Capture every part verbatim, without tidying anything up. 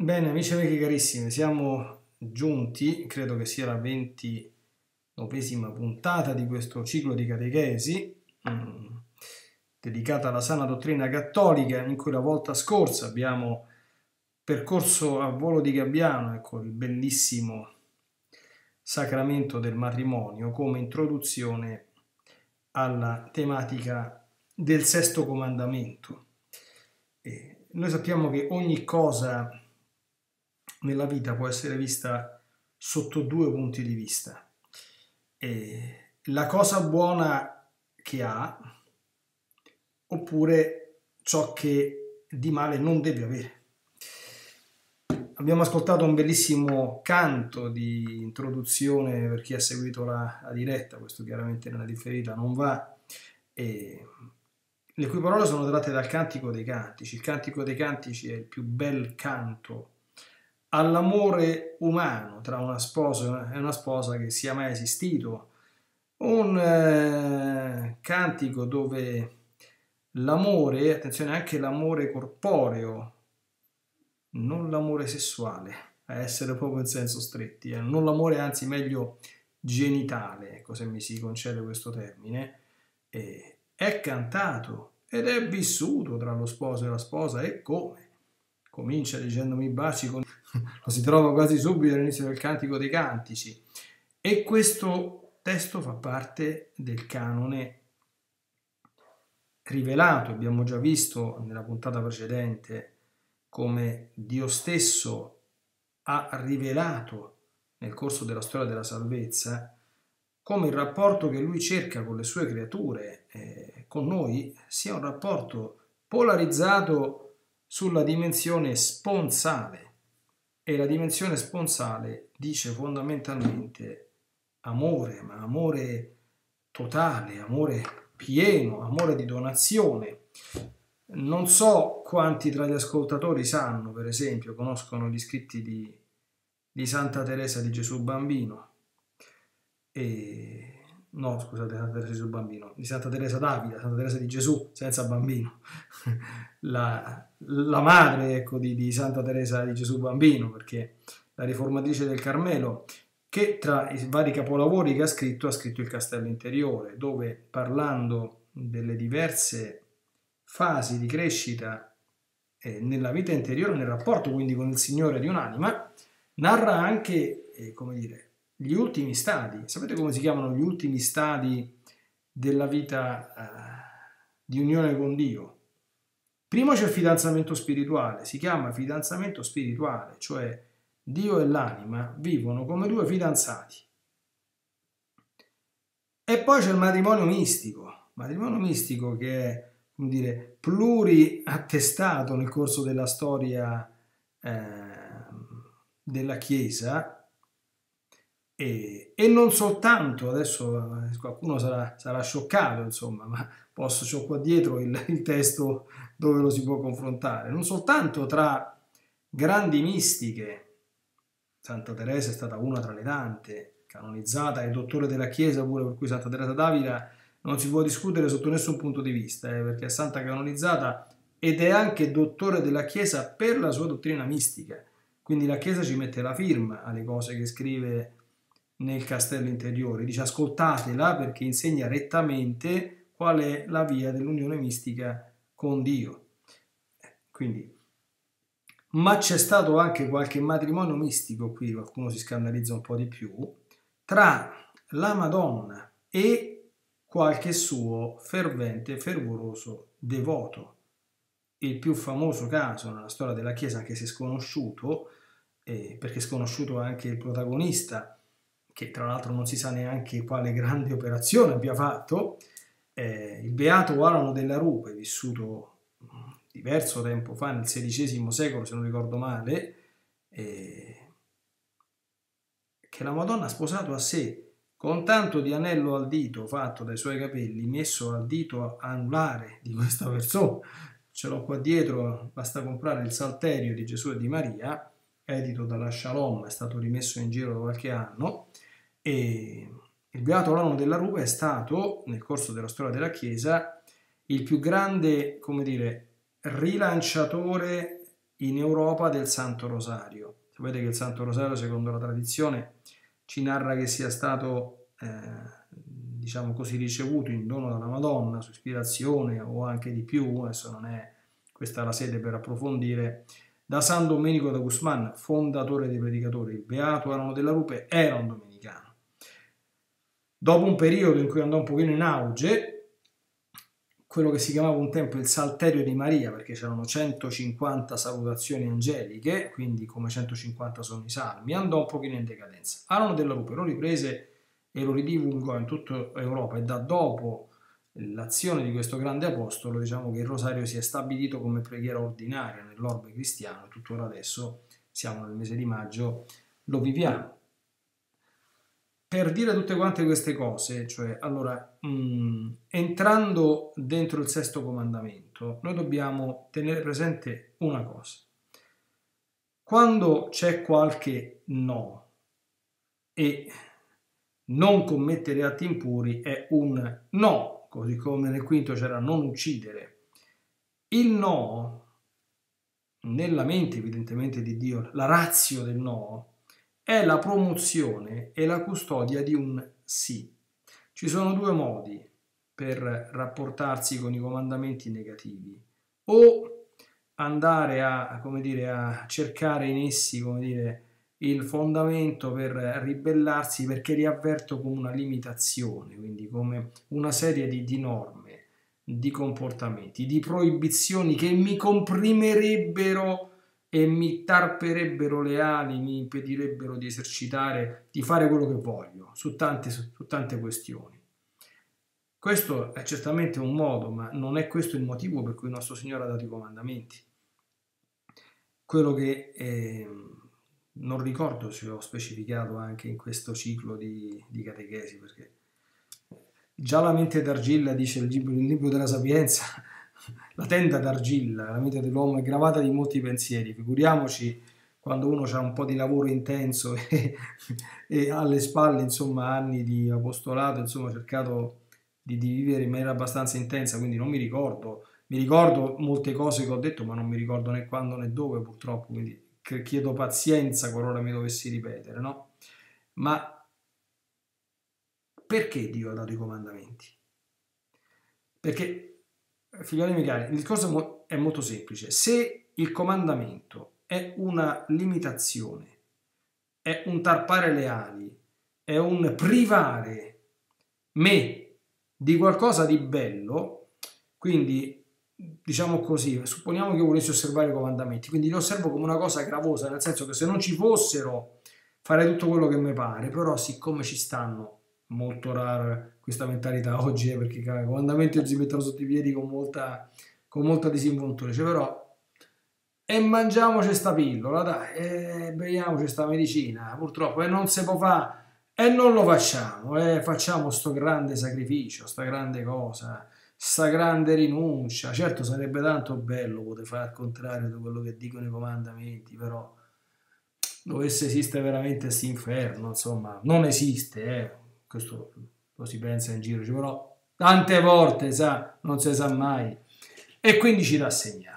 Bene, amici e amiche carissimi, siamo giunti, credo che sia la ventinovesima puntata di questo ciclo di catechesi mh, dedicata alla sana dottrina cattolica, in cui la volta scorsa abbiamo percorso a volo di gabbiano, ecco, il bellissimo sacramento del matrimonio come introduzione alla tematica del sesto comandamento. E noi sappiamo che ogni cosa nella vita può essere vista sotto due punti di vista. E la cosa buona che ha, oppure ciò che di male non deve avere. Abbiamo ascoltato un bellissimo canto di introduzione per chi ha seguito la, la diretta, questo chiaramente nella differita non va, e le cui parole sono tratte dal Cantico dei Cantici. Il Cantico dei Cantici è il più bel canto all'amore umano tra una sposa e una sposa che sia mai esistito, un eh, cantico dove l'amore, attenzione, anche l'amore corporeo, non l'amore sessuale, a essere proprio in senso stretti, eh, non l'amore, anzi meglio genitale, ecco, se mi si concede questo termine, eh, è cantato ed è vissuto tra lo sposo e la sposa. E come? Comincia dicendo mi baci con... lo si trova quasi subito all'inizio del Cantico dei Cantici, e questo testo fa parte del canone rivelato. Abbiamo già visto nella puntata precedente come Dio stesso ha rivelato nel corso della storia della salvezza come il rapporto che lui cerca con le sue creature, eh, con noi, sia un rapporto polarizzato sulla dimensione sponsale. E la dimensione sponsale dice fondamentalmente amore, ma amore totale, amore pieno, amore di donazione. Non so quanti tra gli ascoltatori sanno, per esempio, conoscono gli scritti di, di Santa Teresa di Gesù Bambino, e no, scusate, Santa Teresa di Gesù Bambino, di Santa Teresa d'Avila, Santa Teresa di Gesù senza bambino, la, la madre, ecco, di, di Santa Teresa di Gesù Bambino, perché la riformatrice del Carmelo, che tra i vari capolavori che ha scritto ha scritto il Castello Interiore, dove, parlando delle diverse fasi di crescita eh, nella vita interiore, nel rapporto quindi con il Signore di un'anima, narra anche, eh, come dire, gli ultimi stadi. Sapete come si chiamano gli ultimi stadi della vita eh, di unione con Dio? Prima c'è il fidanzamento spirituale, si chiama fidanzamento spirituale, cioè Dio e l'anima vivono come due fidanzati. E poi c'è il matrimonio mistico, matrimonio mistico che è, come dire, pluriattestato nel corso della storia eh, della Chiesa. E, e non soltanto, adesso qualcuno sarà, sarà scioccato, insomma, ma posso, c'ho qua dietro il, il testo dove lo si può confrontare, non soltanto tra grandi mistiche. Santa Teresa è stata una tra le tante, canonizzata, è dottore della Chiesa pure, per cui Santa Teresa d'Avila non si può discutere sotto nessun punto di vista, eh, perché è santa canonizzata ed è anche dottore della Chiesa per la sua dottrina mistica. Quindi la Chiesa ci mette la firma alle cose che scrive nel Castello Interiore, dice ascoltatela perché insegna rettamente qual è la via dell'unione mistica con Dio. Quindi, ma c'è stato anche qualche matrimonio mistico, qui qualcuno si scandalizza un po' di più, tra la Madonna e qualche suo fervente, fervoroso devoto. Il più famoso caso nella storia della Chiesa, anche se sconosciuto, eh, perché è sconosciuto anche il protagonista, che tra l'altro non si sa neanche quale grande operazione abbia fatto, eh, il beato Alano della Rupe, vissuto diverso tempo fa, nel sedicesimo secolo se non ricordo male, eh, che la Madonna ha sposato a sé con tanto di anello al dito fatto dai suoi capelli, messo al dito anulare di questa persona. Ce l'ho qua dietro, basta comprare il Salterio di Gesù e di Maria, edito dalla Shalom, è stato rimesso in giro da qualche anno, e il beato Alano della Rupe è stato, nel corso della storia della Chiesa, il più grande, come dire, rilanciatore in Europa del Santo Rosario. Sapete che il Santo Rosario, secondo la tradizione, ci narra che sia stato, eh, diciamo così, ricevuto in dono dalla Madonna, su ispirazione o anche di più, adesso non è questa la sede per approfondire, da San Domenico da Guzman, fondatore dei predicatori. Il beato Arano della Rupe era un domenicano. Dopo un periodo in cui andò un pochino in auge, quello che si chiamava un tempo il Salterio di Maria, perché c'erano centocinquanta salutazioni angeliche, quindi come centocinquanta sono i salmi, andò un pochino in decadenza. Arano della Rupe lo riprese e lo ridivulgò in tutta Europa, e da dopo l'azione di questo grande apostolo, diciamo che il rosario si è stabilito come preghiera ordinaria nell'orbe cristiano, e tuttora adesso, siamo nel mese di maggio, lo viviamo. Per dire tutte quante queste cose, cioè, allora, mh, entrando dentro il sesto comandamento, noi dobbiamo tenere presente una cosa. Quando c'è qualche no e non commettere atti impuri è un no, così come nel quinto c'era non uccidere. Il no, nella mente evidentemente di Dio, la ratio del no, è la promozione e la custodia di un sì. Ci sono due modi per rapportarsi con i comandamenti negativi: o andare a, come dire, a cercare in essi, come dire, il fondamento per ribellarsi, perché li avverto come una limitazione, quindi come una serie di, di norme, di comportamenti, di proibizioni che mi comprimerebbero e mi tarperebbero le ali, mi impedirebbero di esercitare, di fare quello che voglio su tante, su tante questioni. Questo è certamente un modo, ma non è questo il motivo per cui il nostro Signore ha dato i comandamenti. Quello che eh, non ricordo se ho specificato anche in questo ciclo di, di catechesi, perché già la mente d'argilla, dice il libro, il libro della Sapienza, la tenda d'argilla, la mente dell'uomo è gravata di molti pensieri, figuriamoci quando uno ha un po' di lavoro intenso e, e alle spalle, insomma, anni di apostolato, insomma, ho cercato di, di vivere in maniera abbastanza intensa, quindi non mi ricordo, mi ricordo molte cose che ho detto, ma non mi ricordo né quando né dove, purtroppo, quindi chiedo pazienza qualora mi dovessi ripetere, no? Ma perché Dio ha dato i comandamenti? Perché, figlioli miei cari, il discorso è molto semplice. Se il comandamento è una limitazione, è un tarpare le ali, è un privare me di qualcosa di bello, quindi, diciamo così, supponiamo che io volessi osservare i comandamenti, quindi li osservo come una cosa gravosa, nel senso che se non ci fossero farei tutto quello che mi pare, però siccome ci stanno, molto rara questa mentalità oggi, eh, perché i comandamenti oggi si mettono sotto i piedi con molta, con molta disinvoltura, cioè, però e mangiamoci sta pillola, dai, e beviamoci sta medicina, purtroppo, e non si può fare, e non lo facciamo, e facciamo sto grande sacrificio, sta grande cosa, sta grande rinuncia. Certo, sarebbe tanto bello poter fare al contrario di quello che dicono i comandamenti, però dovesse esistere veramente questo inferno, insomma, non esiste, eh. Questo lo si pensa in giro, però tante volte, sa, non si sa mai, e quindi ci rassegniamo.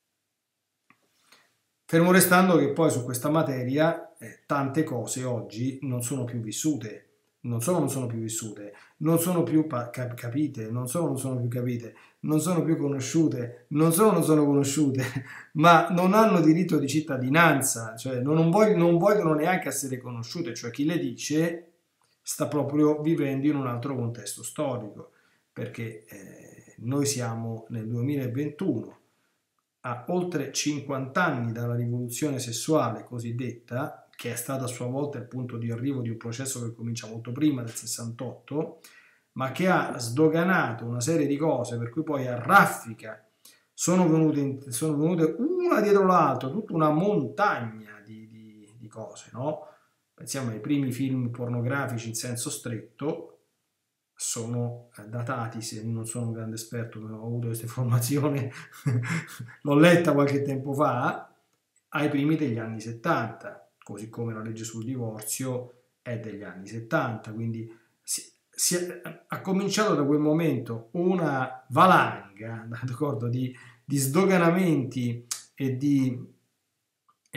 Fermo restando che poi su questa materia eh, tante cose oggi non sono più vissute, non solo non sono più vissute, non sono più cap- capite, non solo non sono più capite, non sono più conosciute, non solo non sono conosciute, ma non hanno diritto di cittadinanza, cioè non, voglio, non vogliono neanche essere conosciute, cioè chi le dice sta proprio vivendo in un altro contesto storico, perché eh, noi siamo nel duemilaventuno, a oltre cinquanta anni dalla rivoluzione sessuale cosiddetta, che è stata a sua volta il punto di arrivo di un processo che comincia molto prima del sessantotto, ma che ha sdoganato una serie di cose per cui poi a raffica sono venute, in, sono venute una dietro l'altra, tutta una montagna di, di, di cose, no? Pensiamo ai primi film pornografici in senso stretto, sono datati, se non sono un grande esperto, non ho avuto questa informazione, l'ho letta qualche tempo fa, ai primi degli anni settanta, così come la legge sul divorzio è degli anni settanta, quindi si, si è, ha cominciato da quel momento una valanga, d'accordo, di, di sdoganamenti e di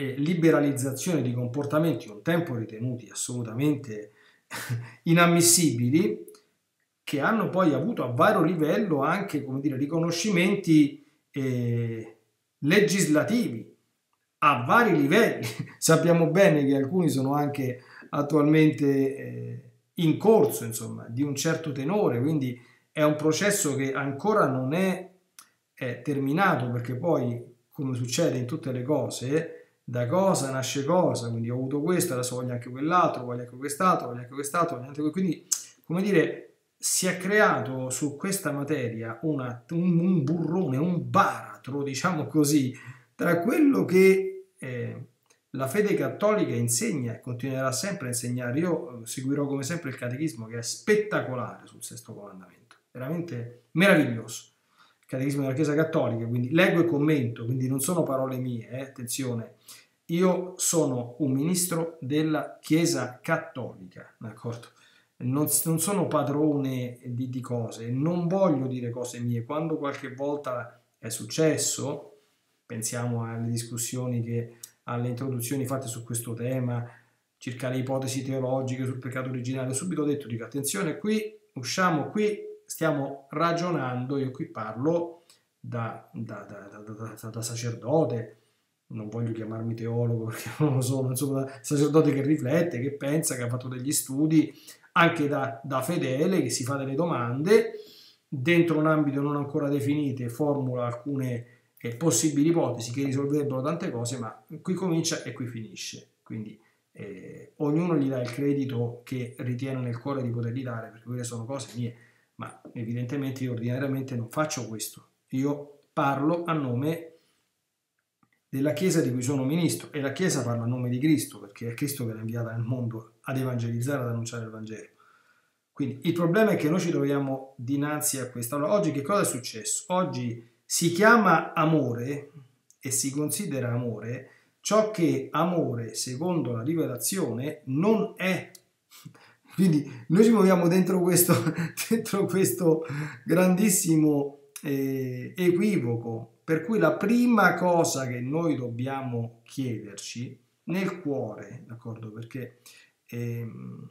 eh, liberalizzazione di comportamenti un tempo ritenuti assolutamente inammissibili, che hanno poi avuto a vario livello anche, come dire, riconoscimenti eh, legislativi a vari livelli. Sappiamo bene che alcuni sono anche attualmente eh, in corso, insomma, di un certo tenore, quindi è un processo che ancora non è, è terminato, perché poi, come succede in tutte le cose, da cosa nasce cosa, quindi ho avuto questo, adesso voglio anche quell'altro, voglio anche quest'altro, voglio anche quest'altro, voglio anche... quindi, come dire, si è creato su questa materia una, un, un burrone, un baratro, diciamo così, tra quello che eh, la fede cattolica insegna e continuerà sempre a insegnare. Io seguirò come sempre il catechismo, che è spettacolare sul sesto comandamento, veramente meraviglioso. Il catechismo della Chiesa Cattolica, quindi leggo e commento, quindi non sono parole mie, eh, attenzione. Io sono un ministro della Chiesa Cattolica, d'accordo? Non, non sono padrone di, di cose, non voglio dire cose mie. Quando qualche volta è successo, pensiamo alle discussioni, che, alle introduzioni fatte su questo tema, circa le ipotesi teologiche sul peccato originale, ho subito detto, dico, attenzione, qui usciamo, qui stiamo ragionando, io qui parlo da, da, da, da, da, da sacerdote, non voglio chiamarmi teologo perché non lo sono, insomma, sacerdote che riflette, che pensa, che ha fatto degli studi, anche da, da fedele, che si fa delle domande, dentro un ambito non ancora definito, formula alcune eh, possibili ipotesi che risolverebbero tante cose, ma qui comincia e qui finisce. Quindi eh, ognuno gli dà il credito che ritiene nel cuore di potergli dare, perché quelle sono cose mie, ma evidentemente io ordinariamente non faccio questo. Io parlo a nome della Chiesa di cui sono ministro, e la Chiesa parla a nome di Cristo, perché è Cristo che l'ha inviata nel mondo ad evangelizzare, ad annunciare il Vangelo. Quindi il problema è che noi ci troviamo dinanzi a questo. Allora, oggi che cosa è successo? Oggi si chiama amore e si considera amore ciò che amore, secondo la rivelazione, non è. Quindi noi ci muoviamo dentro questo, dentro questo grandissimo eh, equivoco, per cui la prima cosa che noi dobbiamo chiederci nel cuore, d'accordo? Perché ehm,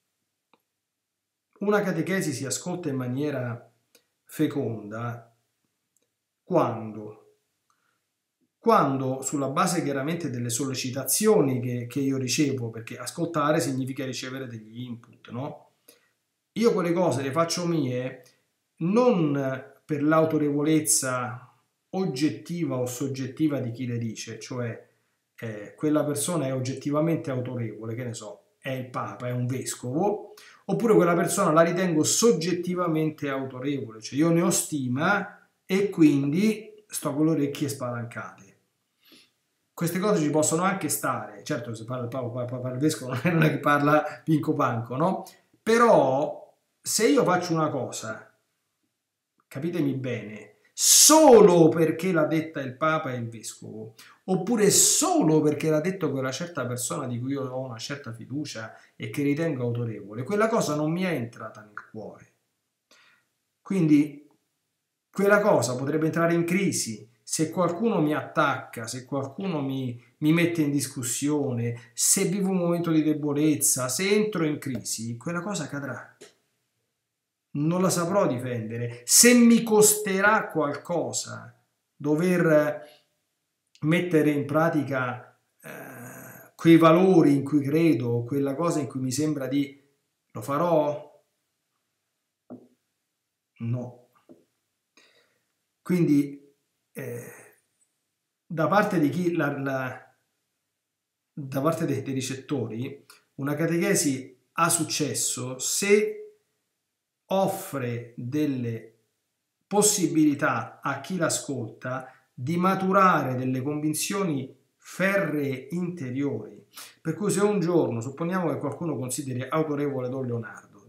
una catechesi si ascolta in maniera feconda quando? Quando, sulla base chiaramente delle sollecitazioni che, che io ricevo, perché ascoltare significa ricevere degli input, no? Io quelle cose le faccio mie non per l'autorevolezza oggettiva o soggettiva di chi le dice, cioè eh, quella persona è oggettivamente autorevole, che ne so, è il Papa, è un vescovo, oppure quella persona la ritengo soggettivamente autorevole, cioè io ne ho stima e quindi sto con le orecchie spalancate. Queste cose ci possono anche stare, certo se parla il Papa, parla il vescovo, non è che parla Pinco Panco, no? Però se io faccio una cosa, capitemi bene, solo perché l'ha detta il Papa e il Vescovo, oppure solo perché l'ha detto quella certa persona di cui io ho una certa fiducia e che ritengo autorevole, quella cosa non mi è entrata nel cuore. Quindi quella cosa potrebbe entrare in crisi se qualcuno mi attacca, se qualcuno mi, mi mette in discussione, se vivo un momento di debolezza, se entro in crisi, quella cosa cadrà. Non la saprò difendere. Se mi costerà qualcosa dover mettere in pratica eh, quei valori in cui credo, quella cosa in cui mi sembra di... lo farò? No. Quindi eh, da parte di chi la, la, da parte dei, dei ricettori, una catechesi ha successo se offre delle possibilità a chi l'ascolta di maturare delle convinzioni ferree interiori. Per cui se un giorno, supponiamo che qualcuno consideri autorevole Don Leonardo,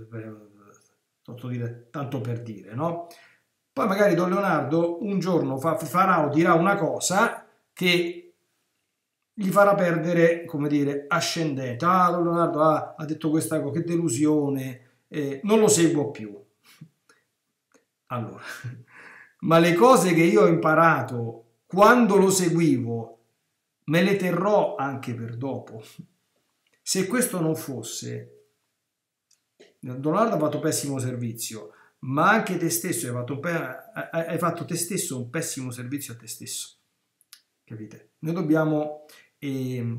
tanto per dire, no? Poi magari Don Leonardo un giorno fa, farà o dirà una cosa che gli farà perdere, come dire, ascendente. Ah, Don Leonardo ah, ha detto questa cosa, che delusione, eh, non lo seguo più. Allora, ma le cose che io ho imparato quando lo seguivo me le terrò anche per dopo. Se questo non fosse, Donaldo ha fatto pessimo servizio, ma anche te stesso hai fatto, un hai fatto te stesso un pessimo servizio a te stesso. Capite? Noi dobbiamo eh,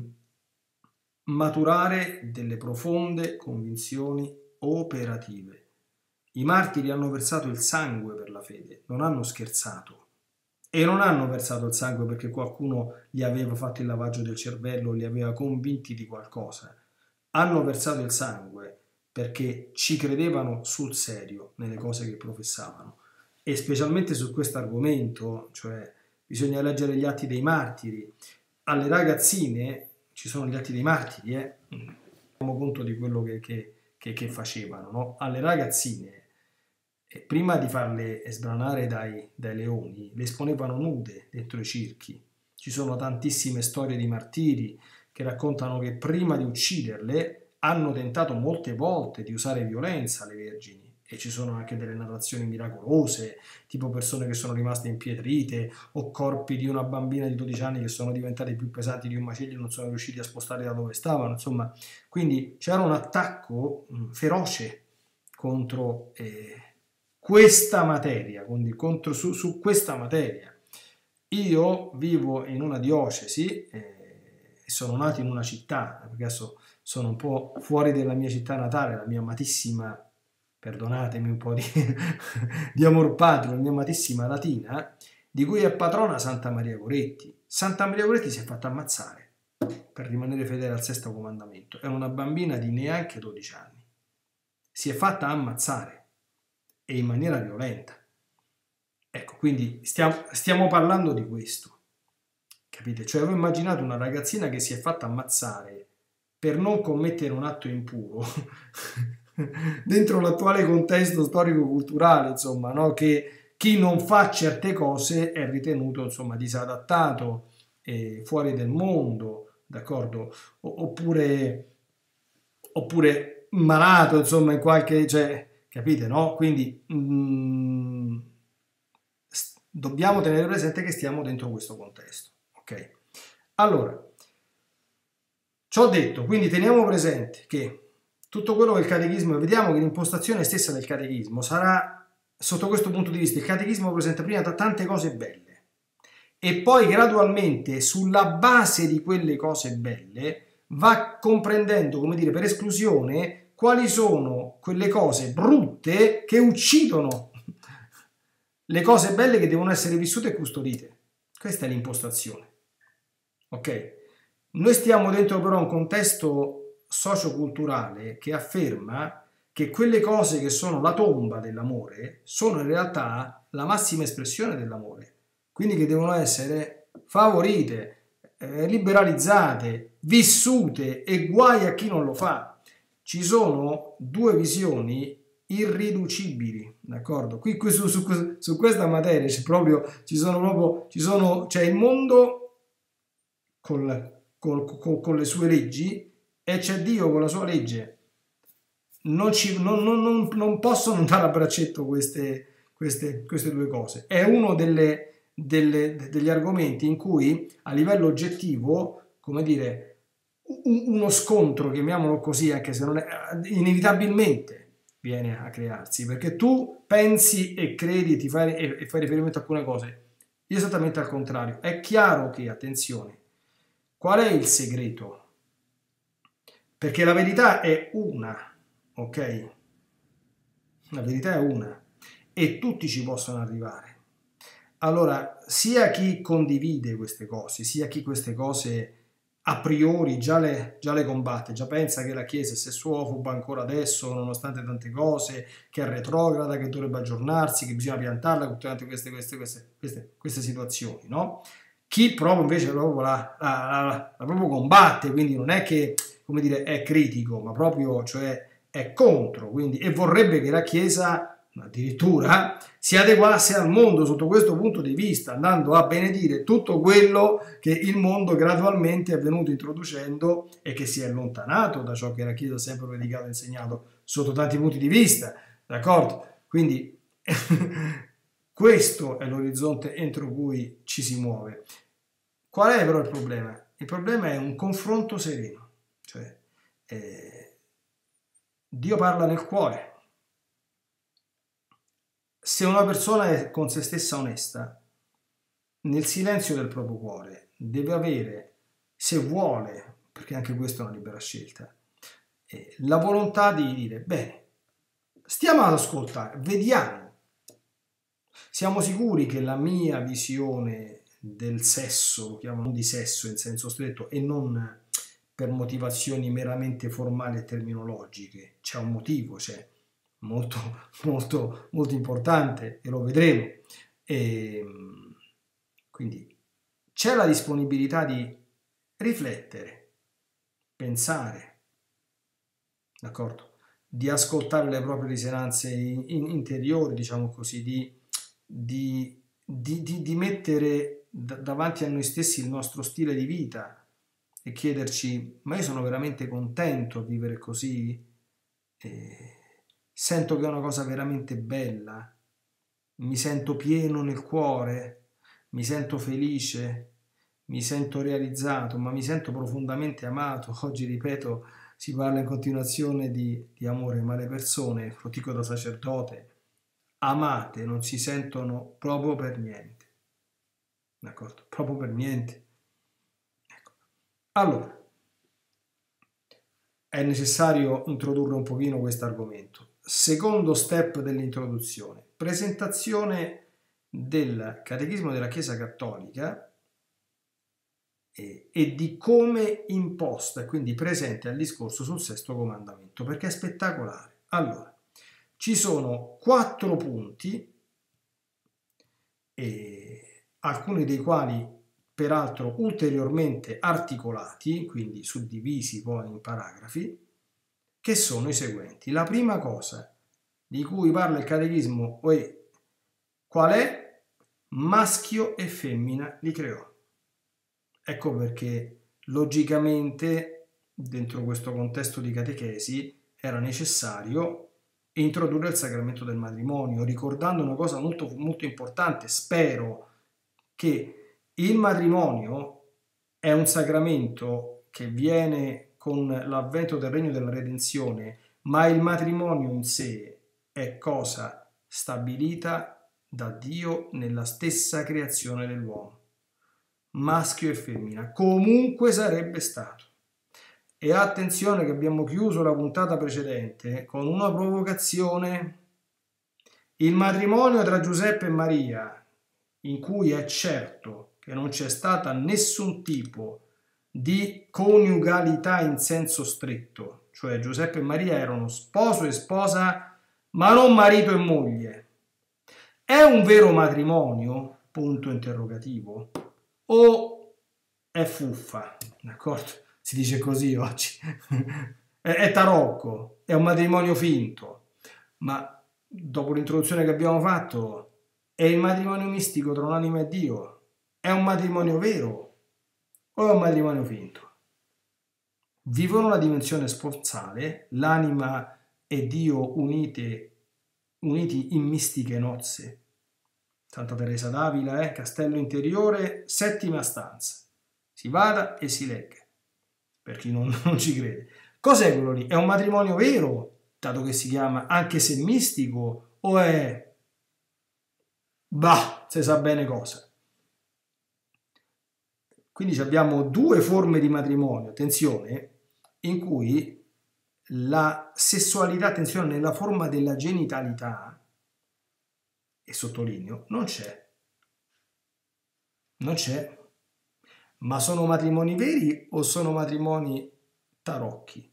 maturare delle profonde convinzioni operative. I martiri hanno versato il sangue per la fede, non hanno scherzato. E non hanno versato il sangue perché qualcuno gli aveva fatto il lavaggio del cervello, li aveva convinti di qualcosa. Hanno versato il sangue perché ci credevano sul serio nelle cose che professavano. E specialmente su questo argomento, cioè bisogna leggere gli atti dei martiri. Alle ragazzine, ci sono gli atti dei martiri, eh? Teniamo conto di quello che, che, che, che facevano, no? Alle ragazzine, e prima di farle sbranare dai, dai leoni, le esponevano nude dentro i circhi. Ci sono tantissime storie di martiri che raccontano che prima di ucciderle hanno tentato molte volte di usare violenza alle vergini. E ci sono anche delle narrazioni miracolose, tipo persone che sono rimaste impietrite, o corpi di una bambina di dodici anni che sono diventati più pesanti di un macello e non sono riusciti a spostarli da dove stavano. Insomma, quindi c'era un attacco mh, feroce contro... Eh, questa materia, quindi contro, su, su questa materia. Io vivo in una diocesi e eh, sono nato in una città, perché adesso sono un po' fuori della mia città natale, la mia amatissima, perdonatemi un po' di, di amor patrio, la mia amatissima Latina, di cui è patrona Santa Maria Goretti. Santa Maria Goretti si è fatta ammazzare per rimanere fedele al sesto comandamento. Era una bambina di neanche dodici anni. Si è fatta ammazzare. E in maniera violenta. Ecco, quindi stiamo, stiamo parlando di questo, capite? Cioè, avevo immaginato una ragazzina che si è fatta ammazzare per non commettere un atto impuro dentro l'attuale contesto storico-culturale, insomma, no? Che chi non fa certe cose è ritenuto, insomma, disadattato, eh, fuori del mondo, d'accordo? Oppure, oppure malato, insomma, in qualche... Cioè, capite, no? Quindi mh, dobbiamo tenere presente che stiamo dentro questo contesto, ok? Allora, ciò detto, quindi teniamo presente che tutto quello che il catechismo, vediamo che l'impostazione stessa del catechismo sarà, sotto questo punto di vista, il catechismo presenta prima tante cose belle e poi gradualmente, sulla base di quelle cose belle, va comprendendo, come dire, per esclusione, quali sono quelle cose brutte che uccidono le cose belle che devono essere vissute e custodite. Questa è l'impostazione. Ok? Noi stiamo dentro però un contesto socioculturale che afferma che quelle cose che sono la tomba dell'amore sono in realtà la massima espressione dell'amore. Quindi che devono essere favorite, eh, liberalizzate, vissute e guai a chi non lo fa. Ci sono due visioni irriducibili, d'accordo? Qui, qui su, su, su questa materia c'è proprio, ci sono proprio, ci sono, c'è il mondo con, con, con, con le sue leggi e c'è Dio con la sua legge. Non, ci, non, non, non, non possono andare a braccetto queste, queste, queste due cose. È uno delle, delle, degli argomenti in cui a livello oggettivo, come dire, uno scontro, chiamiamolo così, anche se non è, inevitabilmente viene a crearsi, perché tu pensi e credi ti fai, e fai riferimento a alcune cose, esattamente al contrario. È chiaro che, attenzione, qual è il segreto? Perché la verità è una, ok? La verità è una e tutti ci possono arrivare. Allora, sia chi condivide queste cose, sia chi queste cose a priori già le, già le combatte, già pensa che la Chiesa è sessuofoba ancora adesso, nonostante tante cose, che è retrograda, che dovrebbe aggiornarsi, che bisogna piantarla con tutte queste, queste, queste, queste, queste situazioni, no? Chi proprio invece proprio la, la, la, la proprio combatte, quindi non è che, come dire, è critico, ma proprio, cioè, è contro, quindi, e vorrebbe che la Chiesa addirittura si adeguasse al mondo sotto questo punto di vista, andando a benedire tutto quello che il mondo gradualmente è venuto introducendo e che si è allontanato da ciò che la Chiesa ha sempre predicato e insegnato sotto tanti punti di vista, d'accordo? Quindi questo è l'orizzonte entro cui ci si muove. Qual è però il problema? il problema è un confronto sereno, cioè eh, Dio parla nel cuore. Se una persona è con se stessa onesta, nel silenzio del proprio cuore deve avere, se vuole, perché anche questa è una libera scelta, eh, la volontà di dire, bene, stiamo ad ascoltare, vediamo, siamo sicuri che la mia visione del sesso, lo chiamano di sesso in senso stretto e non per motivazioni meramente formali e terminologiche, c'è un motivo, c'è molto, molto, molto importante e lo vedremo. E quindi c'è la disponibilità di riflettere, pensare, d'accordo? Di ascoltare le proprie risonanze in, in, interiori, diciamo così, di, di, di, di, di mettere d- davanti a noi stessi il nostro stile di vita e chiederci, ma io sono veramente contento a vivere così? E sento che è una cosa veramente bella? Mi sento pieno nel cuore? Mi sento felice? Mi sento realizzato? Ma mi sento profondamente amato? Oggi, ripeto, si parla in continuazione di, di amore, ma le persone, lo dico da sacerdote, amate non si sentono proprio per niente. D'accordo? Proprio per niente. Ecco. Allora, è necessario introdurre un pochino questo argomento. Secondo step dell'introduzione, presentazione del Catechismo della Chiesa Cattolica e, e di come imposta, quindi presente al discorso sul sesto comandamento, perché è spettacolare. Allora, ci sono quattro punti, e alcuni dei quali peraltro ulteriormente articolati, quindi suddivisi poi in paragrafi, che sono i seguenti. La prima cosa di cui parla il Catechismo è qual è? Maschio e femmina li creò. Ecco perché logicamente dentro questo contesto di catechesi era necessario introdurre il sacramento del matrimonio, ricordando una cosa molto, molto importante. Spero che il matrimonio è un sacramento che viene con l'avvento del regno della redenzione, ma il matrimonio in sé è cosa stabilita da Dio nella stessa creazione dell'uomo, maschio e femmina, comunque sarebbe stato. E attenzione che abbiamo chiuso la puntata precedente con una provocazione. Il matrimonio tra Giuseppe e Maria, in cui è certo che non c'è stata nessun tipo di coniugalità in senso stretto, cioè Giuseppe e Maria erano sposo e sposa, ma non marito e moglie. È un vero matrimonio? Punto interrogativo. O è fuffa? D'accordo? Si dice così oggi. è, è tarocco, è un matrimonio finto. Ma dopo l'introduzione che abbiamo fatto, è il matrimonio mistico tra un'anima e Dio? È un matrimonio vero o è un matrimonio finto? Vivono la dimensione sponsale, l'anima e Dio unite, uniti in mistiche nozze. Santa Teresa d'Avila, eh? Castello interiore, settima stanza. Si vada e si legga, per chi non, non ci crede. Cos'è quello lì? È un matrimonio vero, dato che si chiama anche se mistico, o è... bah, si sa bene cosa. Quindi abbiamo due forme di matrimonio, attenzione, in cui la sessualità, attenzione, nella forma della genitalità, e sottolineo, non c'è. Non c'è. Ma sono matrimoni veri o sono matrimoni tarocchi?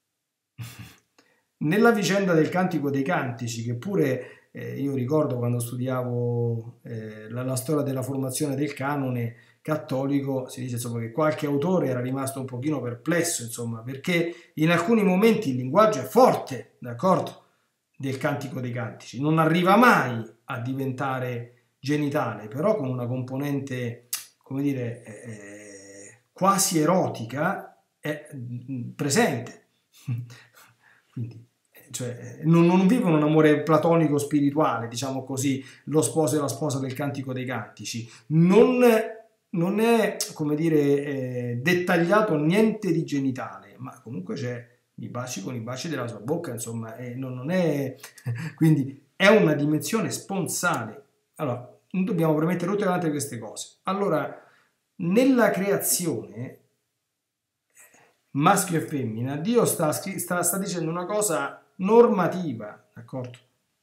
Nella vicenda del Cantico dei Cantici, che pure eh, io ricordo quando studiavo eh, la, la storia della formazione del canone cattolico, si dice insomma che qualche autore era rimasto un pochino perplesso, insomma, perché in alcuni momenti il linguaggio è forte, d'accordo, del Cantico dei Cantici, non arriva mai a diventare genitale, però con una componente, come dire, eh, quasi erotica è presente. Quindi, cioè, non, non vivono un amore platonico spirituale, diciamo così, lo sposo e la sposa del Cantico dei Cantici. Non, non è, come dire, eh, dettagliato niente di genitale, ma comunque c'è i baci con i baci della sua bocca, insomma, e non, non è, quindi è una dimensione sponsale. Allora, non dobbiamo premettere tutte quante queste cose. Allora, nella creazione, maschio e femmina, Dio sta, sta, sta dicendo una cosa normativa, d'accordo?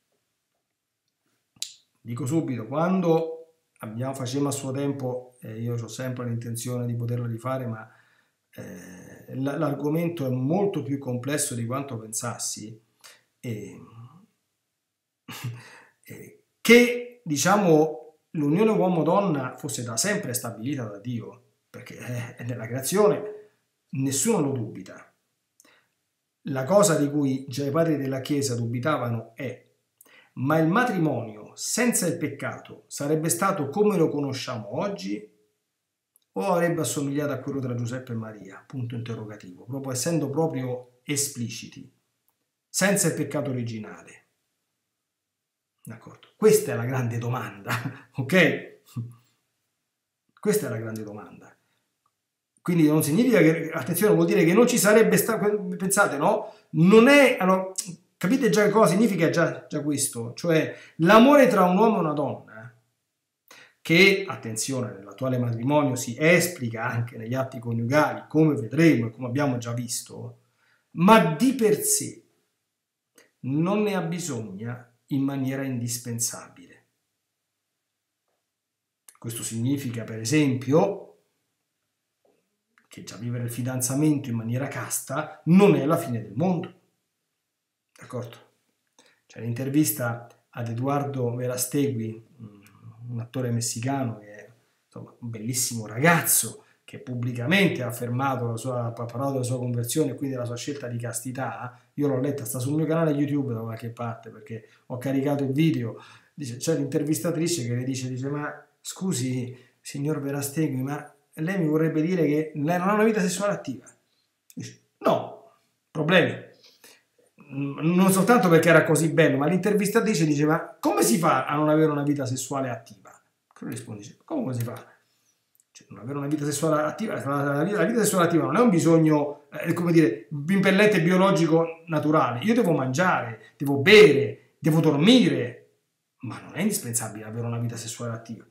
Dico subito, quando abbiamo, facevamo a suo tempo, eh, io ho sempre l'intenzione di poterlo rifare, ma eh, l'argomento è molto più complesso di quanto pensassi, e, e, che, diciamo, l'unione uomo-donna fosse da sempre stabilita da Dio, perché è nella creazione, nessuno lo dubita. La cosa di cui già i padri della Chiesa dubitavano è: ma il matrimonio senza il peccato sarebbe stato come lo conosciamo oggi o avrebbe assomigliato a quello tra Giuseppe e Maria? Punto interrogativo, proprio essendo proprio espliciti, senza il peccato originale. D'accordo? Questa è la grande domanda, ok? Questa è la grande domanda. Quindi non significa che, attenzione, vuol dire che non ci sarebbe stato, pensate, no? Non è, allora, capite già che cosa significa già, già questo? Cioè, l'amore tra un uomo e una donna, che, attenzione, nell'attuale matrimonio si esplica anche negli atti coniugali, come vedremo e come abbiamo già visto, ma di per sé non ne ha bisogno in maniera indispensabile. Questo significa, per esempio, che già vivere il fidanzamento in maniera casta non è la fine del mondo. D'accordo? C'è l'intervista ad Eduardo Verastegui, un attore messicano che è, insomma, un bellissimo ragazzo che pubblicamente ha affermato la sua, ha parlato della sua conversione e quindi della sua scelta di castità. Io l'ho letta, sta sul mio canale YouTube da qualche parte perché ho caricato il video. Dice, c'è l'intervistatrice che le dice, dice, ma scusi signor Verastegui, ma lei mi vorrebbe dire che lei non ha una vita sessuale attiva? Dice, no, problemi. Non soltanto perché era così bello, ma l'intervistatrice diceva, come si fa a non avere una vita sessuale attiva? Lui risponde, dice, come si fa? Cioè, non avere una vita sessuale attiva, la vita, la vita sessuale attiva non è un bisogno, eh, come dire, impellente biologico naturale. Io devo mangiare, devo bere, devo dormire, ma non è indispensabile avere una vita sessuale attiva.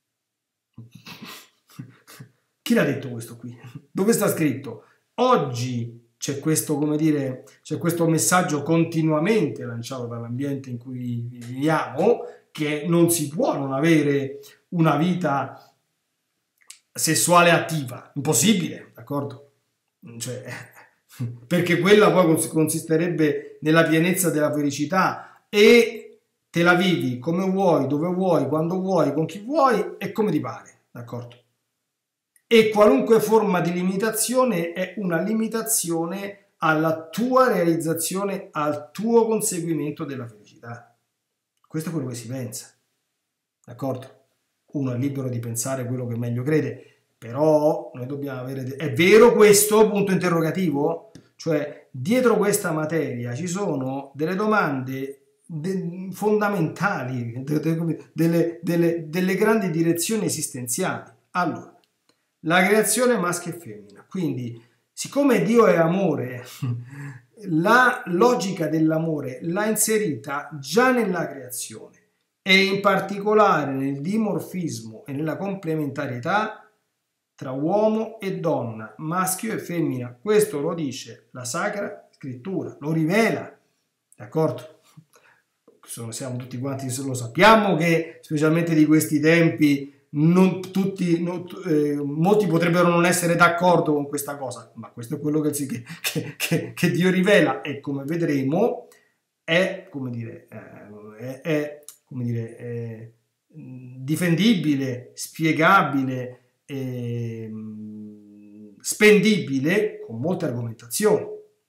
Chi l'ha detto questo qui? Dove sta scritto? Oggi c'è questo, come dire, c'è questo messaggio continuamente lanciato dall'ambiente in cui viviamo, che non si può non avere una vita sessuale attiva. Impossibile, d'accordo? Cioè, perché quella poi consisterebbe nella pienezza della felicità e te la vivi come vuoi, dove vuoi, quando vuoi, con chi vuoi e come ti pare, d'accordo? E qualunque forma di limitazione è una limitazione alla tua realizzazione, al tuo conseguimento della felicità. Questo è quello che si pensa, d'accordo? Uno è libero di pensare quello che meglio crede, però noi dobbiamo avere... È vero questo? Punto interrogativo? Cioè, dietro questa materia ci sono delle domande de- fondamentali, de- de- delle, delle, delle grandi direzioni esistenziali. Allora, la creazione maschio e femmina, quindi siccome Dio è amore, la logica dell'amore l'ha inserita già nella creazione e in particolare nel dimorfismo e nella complementarietà tra uomo e donna, maschio e femmina. Questo lo dice la Sacra Scrittura, lo rivela, d'accordo? Siamo tutti quanti, lo sappiamo che specialmente di questi tempi non tutti, non, eh, molti potrebbero non essere d'accordo con questa cosa, ma questo è quello che, che, che, che Dio rivela e come vedremo è, come dire, eh, è, è, come dire, è difendibile, spiegabile, eh, spendibile con molte argomentazioni.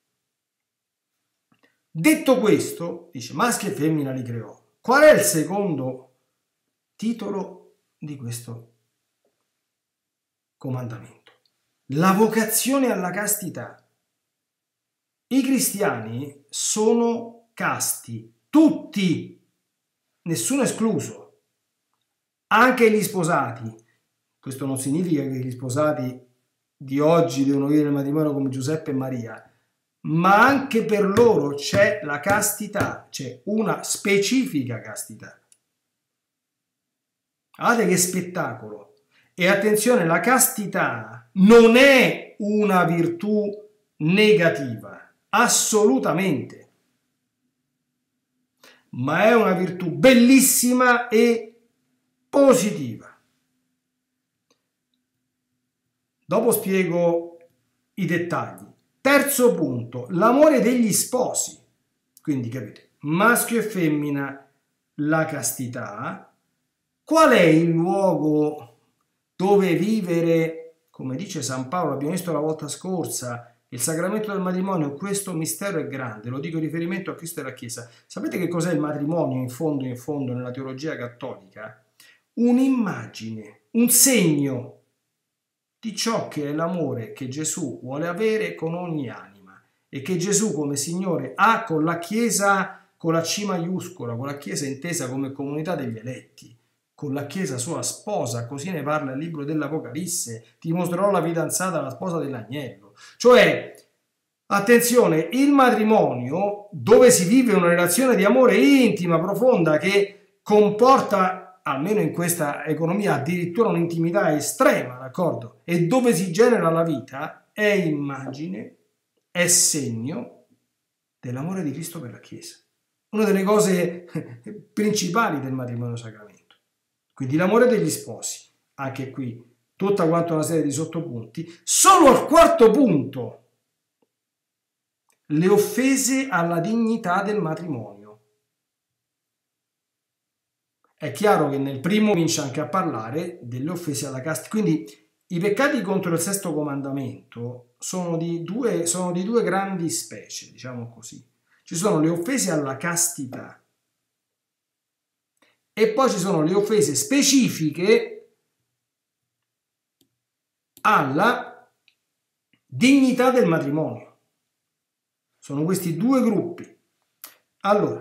Detto questo, dice maschio e femmina li creò. Qual è il secondo titolo di questo comandamento? La vocazione alla castità. I cristiani sono casti, tutti, nessuno escluso, anche gli sposati. Questo non significa che gli sposati di oggi devono vivere il matrimonio come Giuseppe e Maria, ma anche per loro c'è la castità, c'è una specifica castità. Guardate che spettacolo! E attenzione, la castità non è una virtù negativa, assolutamente, ma è una virtù bellissima e positiva. Dopo spiego i dettagli. Terzo punto, l'amore degli sposi. Quindi capite, maschio e femmina, la castità. Qual è il luogo dove vivere, come dice San Paolo, abbiamo visto la volta scorsa, il sacramento del matrimonio? Questo mistero è grande, lo dico in riferimento a Cristo e alla Chiesa. Sapete che cos'è il matrimonio in fondo, in fondo, nella teologia cattolica? Un'immagine, un segno di ciò che è l'amore che Gesù vuole avere con ogni anima e che Gesù come Signore ha con la Chiesa, con la C maiuscola, con la Chiesa intesa come comunità degli eletti, con la Chiesa sua sposa. Così ne parla il libro dell'Apocalisse: ti mostrerò la fidanzata, la sposa dell'agnello. Cioè, attenzione, il matrimonio, dove si vive una relazione di amore intima, profonda, che comporta, almeno in questa economia, addirittura un'intimità estrema, d'accordo? E dove si genera la vita, è immagine, è segno dell'amore di Cristo per la Chiesa. Una delle cose principali del matrimonio sacramento. Quindi l'amore degli sposi, anche qui, tutta quanta una serie di sottopunti. Solo al quarto punto, le offese alla dignità del matrimonio. È chiaro che nel primo comincia anche a parlare delle offese alla castità. Quindi i peccati contro il sesto comandamento sono di due, sono di due grandi specie, diciamo così. Ci sono le offese alla castità e poi ci sono le offese specifiche alla dignità del matrimonio. Sono questi due gruppi. Allora,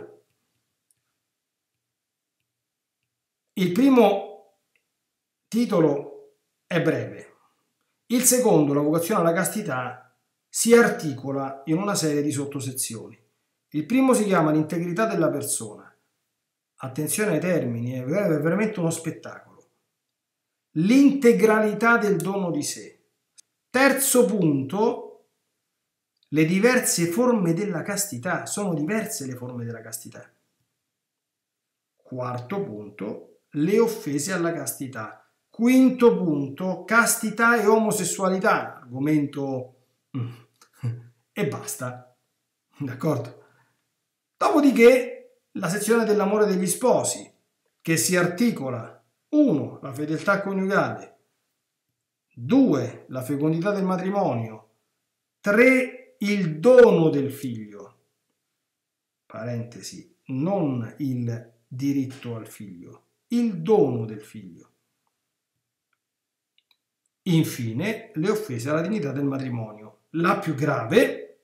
il primo titolo è breve, il secondo, la vocazione alla castità, si articola in una serie di sottosezioni. Il primo si chiama l'integrità della persona. Attenzione ai termini, è veramente uno spettacolo. L'integralità del dono di sé. Terzo punto, le diverse forme della castità. Sono diverse le forme della castità. Quarto punto, le offese alla castità. Quinto punto, castità e omosessualità, argomento e basta, d'accordo? Dopodiché la sezione dell'amore degli sposi, che si articola: uno, la fedeltà coniugale; due, la fecondità del matrimonio; tre, il dono del figlio, parentesi, non il diritto al figlio, il dono del figlio. Infine, le offese alla dignità del matrimonio. La più grave,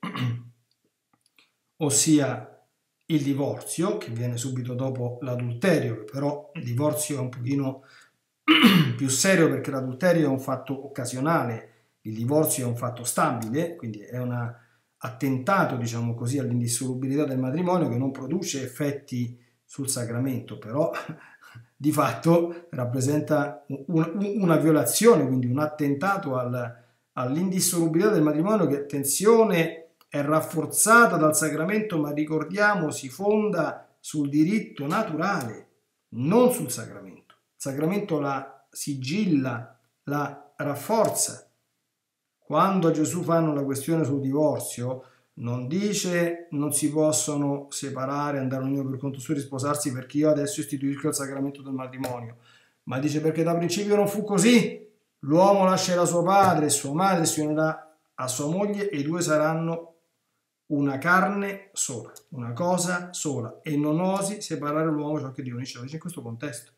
ossia il divorzio, che viene subito dopo l'adulterio, che però il divorzio è un pochino più serio perché l'adulterio è un fatto occasionale, il divorzio è un fatto stabile, quindi è un attentato, diciamo così, all'indissolubilità del matrimonio che non produce effetti sul sacramento, però di fatto rappresenta un, una violazione, quindi un attentato al, all'indissolubilità del matrimonio, che, attenzione, è rafforzata dal sacramento, ma ricordiamo si fonda sul diritto naturale, non sul sacramento. Il sacramento la sigilla, la rafforza. Quando a Gesù fanno la questione sul divorzio, non dice non si possono separare, andare ognuno per conto suo e risposarsi perché io adesso istituisco il sacramento del matrimonio, ma dice perché da principio non fu così. L'uomo lascerà suo padre e sua madre, si unirà a sua moglie e i due saranno una carne sola, una cosa sola, e non osi separare l'uomo ciò che Dio unisce. Lo dice in questo contesto.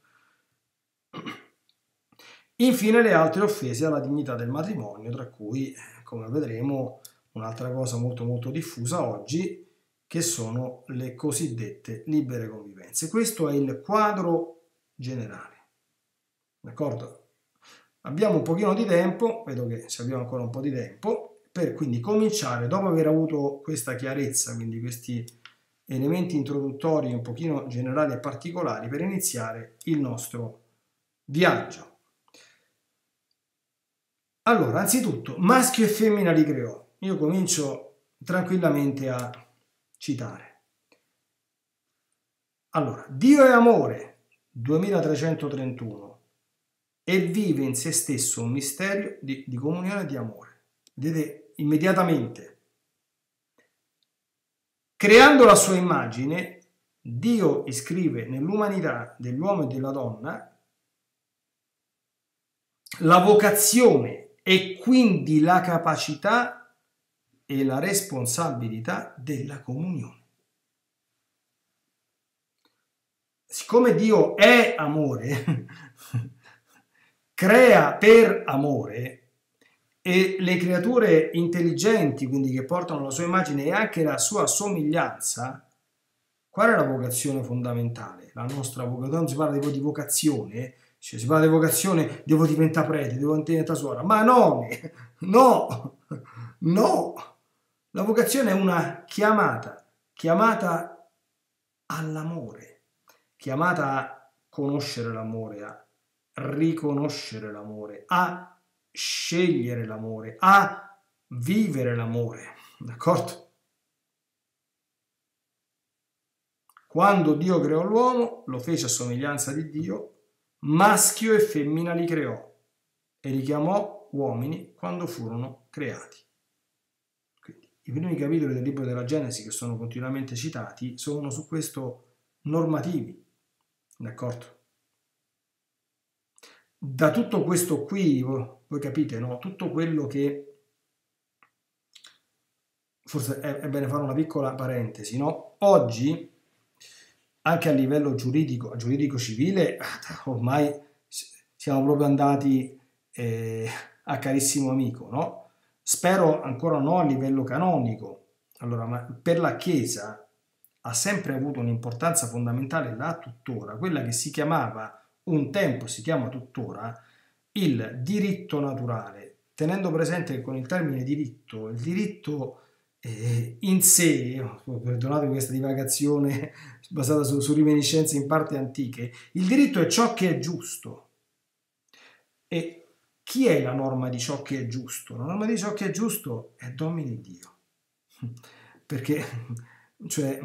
Infine le altre offese alla dignità del matrimonio, tra cui, come vedremo, un'altra cosa molto molto diffusa oggi, che sono le cosiddette libere convivenze. Questo è il quadro generale, d'accordo? abbiamo un pochino di tempo, vedo che ci abbiamo ancora un po' di tempo, per quindi cominciare, dopo aver avuto questa chiarezza, quindi questi elementi introduttori un pochino generali e particolari, per iniziare il nostro viaggio. Allora, anzitutto, maschio e femmina li creò. Io comincio tranquillamente a citare. Allora, Dio è amore, duemilatrecentotrentuno, e vive in se stesso un mistero di, di comunione e di amore. Vedete, immediatamente, creando la sua immagine, Dio iscrive nell'umanità dell'uomo e della donna la vocazione e quindi la capacità e la responsabilità della comunione. Siccome Dio è amore, crea per amore, e le creature intelligenti, quindi che portano la sua immagine e anche la sua somiglianza, qual è la vocazione fondamentale? La nostra vocazione, non si parla di vocazione, cioè si parla di vocazione, devo diventare prete, devo diventare suora, ma no, no, no, la vocazione è una chiamata, chiamata all'amore, chiamata a conoscere l'amore, a riconoscere l'amore, a scegliere l'amore, a vivere l'amore, d'accordo? Quando Dio creò l'uomo, lo fece a somiglianza di Dio, maschio e femmina li creò e li chiamò uomini quando furono creati. Quindi, i primi capitoli del libro della Genesi, che sono continuamente citati, sono su questo normativi, d'accordo? Da tutto questo qui, voi capite, no? Tutto quello che, forse è, è bene fare una piccola parentesi, no? Oggi, anche a livello giuridico, giuridico civile, ormai siamo proprio andati eh, a carissimo amico, no? Spero ancora no a livello canonico. Allora, ma per la Chiesa ha sempre avuto un'importanza fondamentale, la tuttora, quella che si chiamava un tempo, si chiama tuttora, il diritto naturale, tenendo presente che con il termine diritto, il diritto eh, in sé, perdonate questa divagazione basata su, su reminiscenze in parte antiche, il diritto è ciò che è giusto. E chi è la norma di ciò che è giusto? La norma di ciò che è giusto è Domine Dio. Perché, cioè,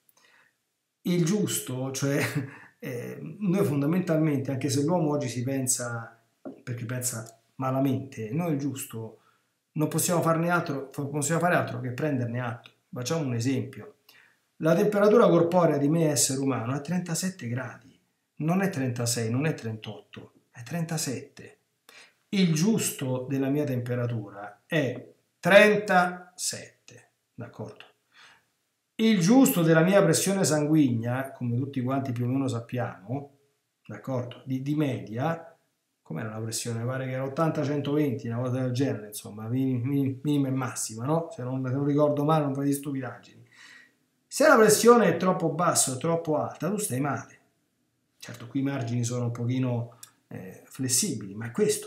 il giusto, cioè, eh, noi fondamentalmente, anche se l'uomo oggi si pensa, perché pensa malamente, noi il giusto non possiamo farne altro, possiamo fare altro che prenderne atto. Facciamo un esempio. La temperatura corporea di me essere umano è trentasette gradi, non è trentasei, non è trentotto, è trentasette. Il giusto della mia temperatura è trentasette, d'accordo? Il giusto della mia pressione sanguigna, come tutti quanti più o meno sappiamo, d'accordo, di, di media, com'era la pressione? Mi pare che era ottanta centoventi, una cosa del genere, insomma, minima, minima e massima, no? Se non, se non ricordo male, non fai di stupidaggini. Se la pressione è troppo bassa o troppo alta, tu stai male. Certo, qui i margini sono un pochino eh, flessibili, ma è questo.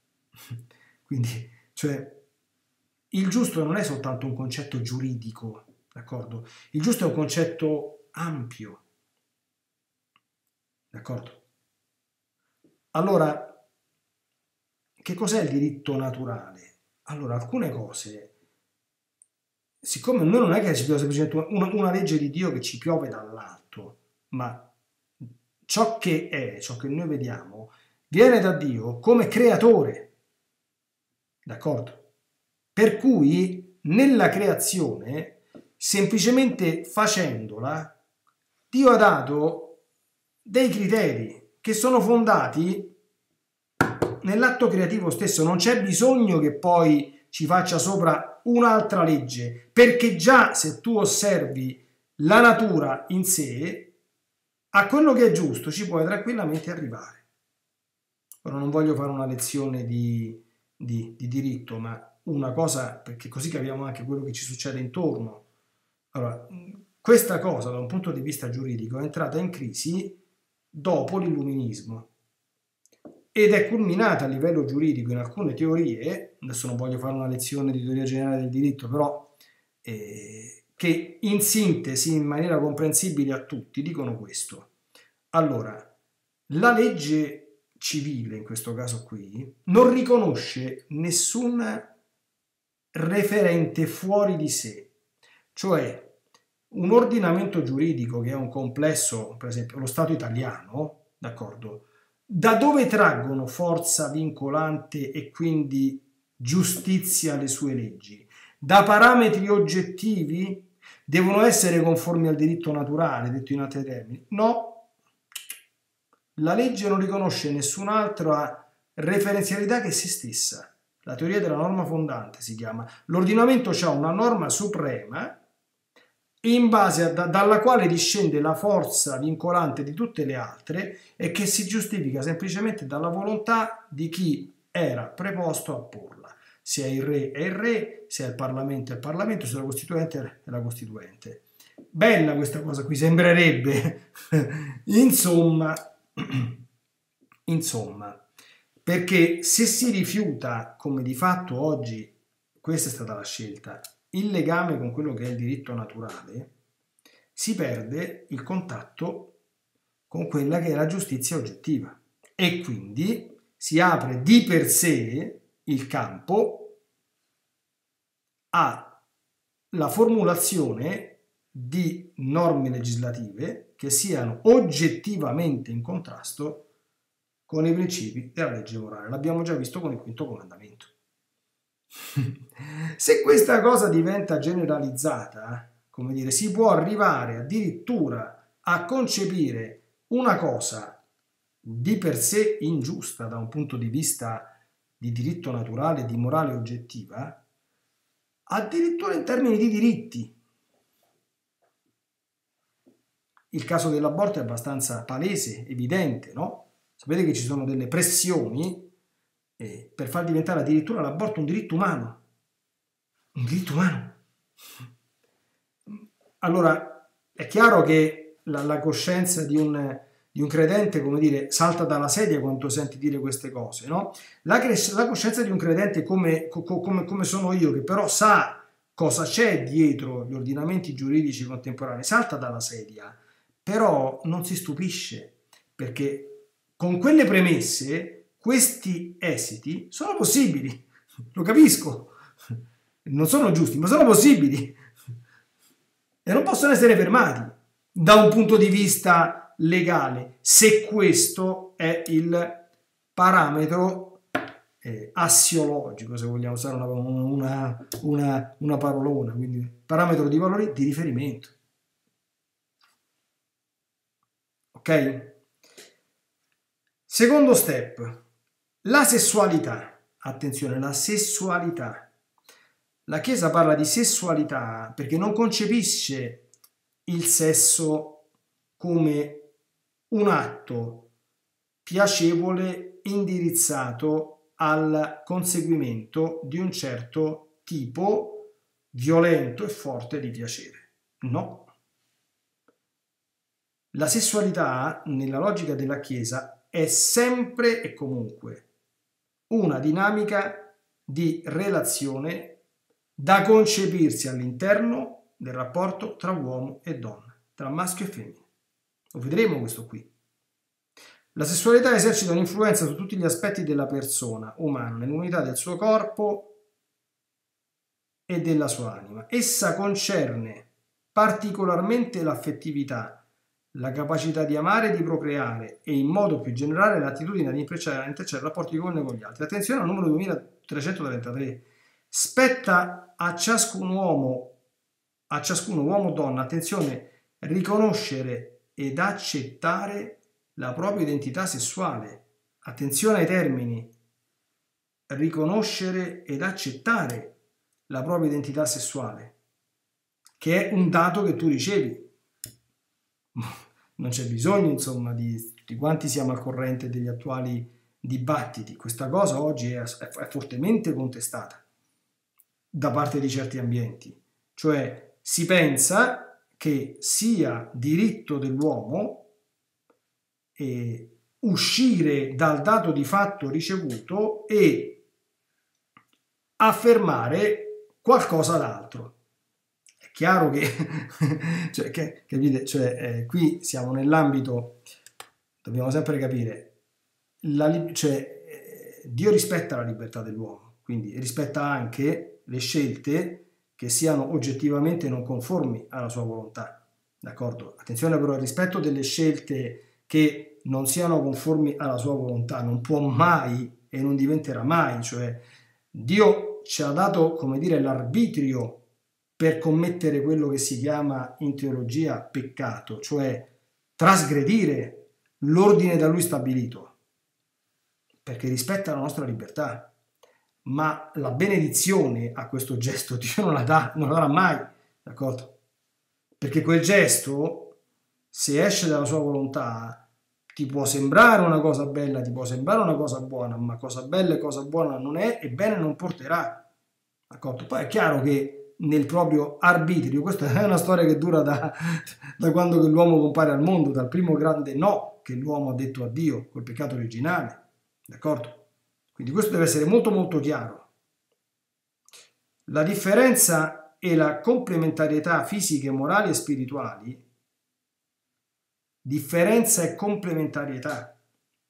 Quindi, cioè, il giusto non è soltanto un concetto giuridico, d'accordo? Il giusto è un concetto ampio, d'accordo? Allora, che cos'è il diritto naturale? Allora, alcune cose, siccome noi non è che ci piove semplicemente una, una legge di Dio che ci piove dall'alto, ma ciò che è, ciò che noi vediamo, viene da Dio come creatore, d'accordo? Per cui nella creazione, semplicemente facendola, Dio ha dato dei criteri che sono fondati nell'atto creativo stesso. Non c'è bisogno che poi ci faccia sopra un'altra legge, perché già se tu osservi la natura in sé, a quello che è giusto ci puoi tranquillamente arrivare. Ora non voglio fare una lezione di, di, di diritto, ma una cosa, perché così capiamo anche quello che ci succede intorno. Allora, questa cosa da un punto di vista giuridico è entrata in crisi dopo l'illuminismo. ed è culminata a livello giuridico in alcune teorie, adesso non voglio fare una lezione di teoria generale del diritto, però eh, che in sintesi, in maniera comprensibile a tutti, dicono questo. Allora, la legge civile, in questo caso qui, non riconosce nessun referente fuori di sé, cioè un ordinamento giuridico che è un complesso, per esempio lo Stato italiano, d'accordo? Da dove traggono forza vincolante e quindi giustizia le sue leggi? Da parametri oggettivi? Devono essere conformi al diritto naturale, detto in altri termini? No. La legge non riconosce nessun'altra referenzialità che se stessa. La teoria della norma fondante si chiama. L'ordinamento ha una norma suprema in base a, da, dalla quale discende la forza vincolante di tutte le altre e che si giustifica semplicemente dalla volontà di chi era preposto a porla. Se è il re è il re, se è il Parlamento è il Parlamento, se è la Costituente è la Costituente. Bella questa cosa qui, sembrerebbe. insomma, insomma, perché se si rifiuta, come di fatto oggi, questa è stata la scelta, il legame con quello che è il diritto naturale, si perde il contatto con quella che è la giustizia oggettiva e quindi si apre di per sé il campo alla formulazione di norme legislative che siano oggettivamente in contrasto con i principi della legge morale. L'abbiamo già visto con il quinto comandamento. Se questa cosa diventa generalizzata, come dire, si può arrivare addirittura a concepire una cosa di per sé ingiusta da un punto di vista di diritto naturale, di morale oggettiva, addirittura in termini di diritti. Il caso dell'aborto è abbastanza palese, evidente, no? Sapete che ci sono delle pressioni eh, per far diventare addirittura l'aborto un diritto umano. Un diritto umano. Allora, è chiaro che la, la coscienza di un, di un credente, come dire, salta dalla sedia quando senti dire queste cose, no? La, la coscienza di un credente come, come, come sono io, che però sa cosa c'è dietro gli ordinamenti giuridici contemporanei, salta dalla sedia, però non si stupisce, perché con quelle premesse questi esiti sono possibili, lo capisco, non sono giusti, ma sono possibili e non possono essere fermati da un punto di vista legale, se questo è il parametro eh, assiologico, se vogliamo usare una, una, una, una parolona, quindi parametro di valore di riferimento. Ok? Secondo step, la sessualità. Attenzione, la sessualità. La Chiesa parla di sessualità perché non concepisce il sesso come un atto piacevole indirizzato al conseguimento di un certo tipo violento e forte di piacere. No. La sessualità, nella logica della Chiesa, è sempre e comunque una dinamica di relazione da concepirsi all'interno del rapporto tra uomo e donna, tra maschio e femmina. Lo vedremo questo qui. La sessualità esercita un'influenza su tutti gli aspetti della persona umana, nell'unità del suo corpo e della sua anima. Essa concerne particolarmente l'affettività, la capacità di amare e di procreare e in modo più generale l'attitudine ad intrecciare rapporti con noi e con gli altri. Attenzione al numero duemilatrecentotrentatré. Spetta a ciascun uomo, a ciascuno uomo o donna, attenzione, riconoscere ed accettare la propria identità sessuale. Attenzione ai termini. Riconoscere ed accettare la propria identità sessuale, che è un dato che tu ricevi. Non c'è bisogno, insomma, di tutti quanti siamo al corrente degli attuali dibattiti. Questa cosa oggi è, è fortemente contestata da parte di certi ambienti. Cioè si pensa che sia diritto dell'uomo e uscire dal dato di fatto ricevuto e affermare qualcosa d'altro. È chiaro che, cioè, che capite? Cioè, eh, qui siamo nell'ambito, dobbiamo sempre capire, la, cioè, eh, Dio rispetta la libertà dell'uomo, quindi rispetta anche le scelte che siano oggettivamente non conformi alla sua volontà, d'accordo? Attenzione però, il rispetto delle scelte che non siano conformi alla sua volontà non può mai e non diventerà mai, cioè Dio ci ha dato, come dire, l'arbitrio per commettere quello che si chiama in teologia peccato, cioè trasgredire l'ordine da lui stabilito, perché rispetta la nostra libertà. Ma la benedizione a questo gesto Dio non la dà, non la darà mai, d'accordo? Perché quel gesto, se esce dalla sua volontà, ti può sembrare una cosa bella, ti può sembrare una cosa buona, ma cosa bella e cosa buona non è e bene non porterà, d'accordo? Poi è chiaro che nel proprio arbitrio, questa è una storia che dura da, da quando l'uomo compare al mondo, dal primo grande no che l'uomo ha detto a Dio, col peccato originale, d'accordo? Quindi questo deve essere molto molto chiaro. La differenza e la complementarietà fisiche, morali e spirituali, differenza e complementarietà,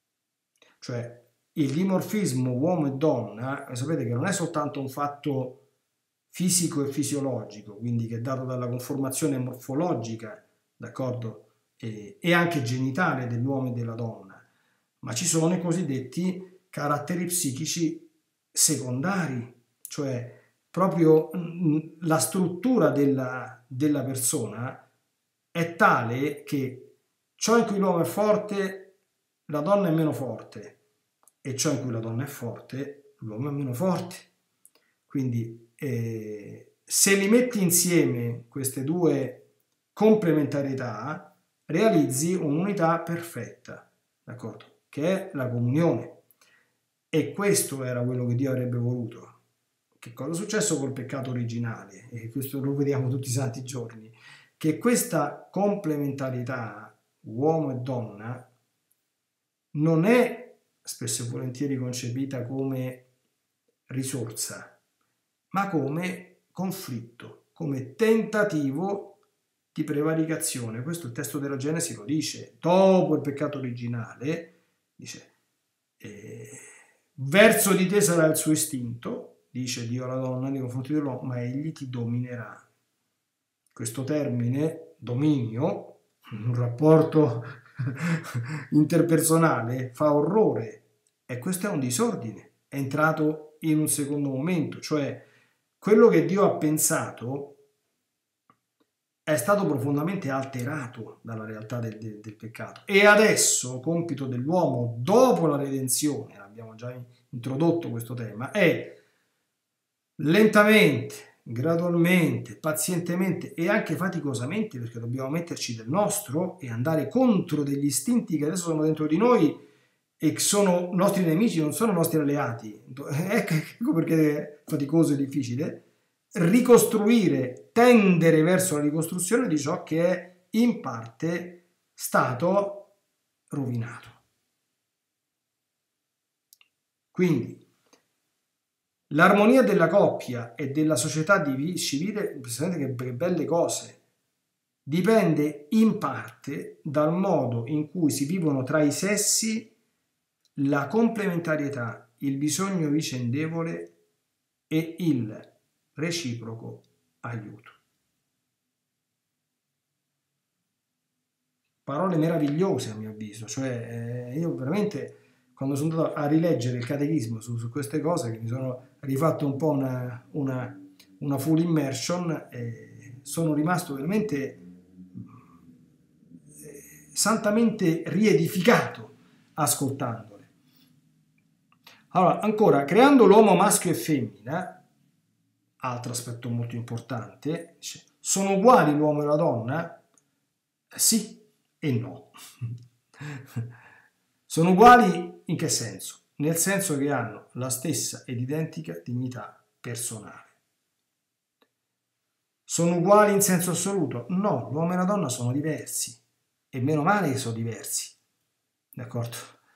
cioè il dimorfismo uomo e donna, sapete che non è soltanto un fatto fisico e fisiologico, quindi che è dato dalla conformazione morfologica, d'accordo, e, e anche genitale dell'uomo e della donna, ma ci sono i cosiddetti caratteri psichici secondari, cioè proprio la struttura della, della persona è tale che ciò in cui l'uomo è forte, la donna è meno forte, e ciò in cui la donna è forte, l'uomo è meno forte. Quindi eh, se li metti insieme queste due complementarietà, realizzi un'unità perfetta, d'accordo? Che è la comunione. E questo era quello che Dio avrebbe voluto. Che cosa è successo col peccato originale? E questo lo vediamo tutti i santi giorni. Che questa complementarietà uomo e donna non è spesso e volentieri concepita come risorsa, ma come conflitto, come tentativo di prevaricazione. Questo il testo della Genesi lo dice. Dopo il peccato originale, dice, eh, verso di te sarà il suo istinto, dice Dio alla donna nei confronti dell'uomo, ma egli ti dominerà. Questo termine, dominio, un rapporto interpersonale, fa orrore, e questo è un disordine, è entrato in un secondo momento, cioè quello che Dio ha pensato è stato profondamente alterato dalla realtà del, del, del peccato, e adesso compito dell'uomo dopo la redenzione, abbiamo già introdotto questo tema, è lentamente, gradualmente, pazientemente e anche faticosamente, perché dobbiamo metterci del nostro e andare contro degli istinti che adesso sono dentro di noi e che sono nostri nemici, non sono nostri alleati. Ecco perché è faticoso e difficile ricostruire, tendere verso la ricostruzione di ciò che è in parte stato rovinato. Quindi l'armonia della coppia e della società civile, che belle cose, dipende in parte dal modo in cui si vivono tra i sessi la complementarietà, il bisogno vicendevole e il reciproco aiuto. Parole meravigliose a mio avviso, cioè eh, io veramente quando sono andato a rileggere il catechismo su, su queste cose, che mi sono rifatto un po' una, una, una full immersion, eh, sono rimasto veramente eh, santamente riedificato ascoltandole. Allora, ancora, creando l'uomo maschio e femmina, altro aspetto molto importante, sono uguali l'uomo e la donna? Sì e no. Sono uguali in che senso? Nel senso che hanno la stessa ed identica dignità personale. Sono uguali in senso assoluto? No, l'uomo e la donna sono diversi, e meno male che sono diversi, d'accordo?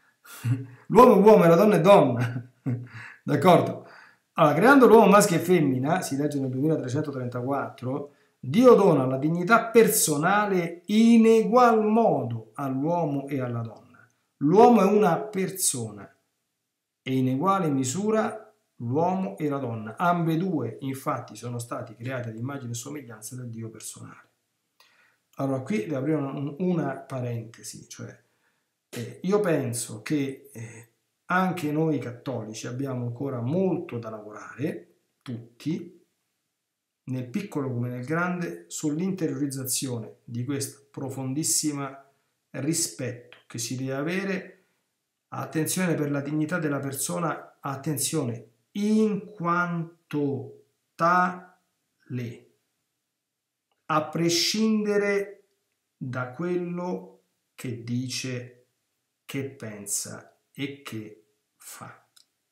L'uomo è uomo e la donna è donna, d'accordo? Allora, creando l'uomo maschio e femmina, si legge nel duemilatrecentotrentaquattro, Dio dona la dignità personale in egual modo all'uomo e alla donna. L'uomo è una persona e in uguale misura l'uomo e la donna. Ambedue, infatti, sono stati creati ad immagine e somiglianza del Dio personale. Allora, qui devo aprire una, una parentesi, cioè eh, io penso che eh, anche noi cattolici abbiamo ancora molto da lavorare, tutti, nel piccolo come nel grande, sull'interiorizzazione di questo profondissimo rispetto che si deve avere, attenzione per la dignità della persona, attenzione, in quanto tale, a prescindere da quello che dice, che pensa e che fa.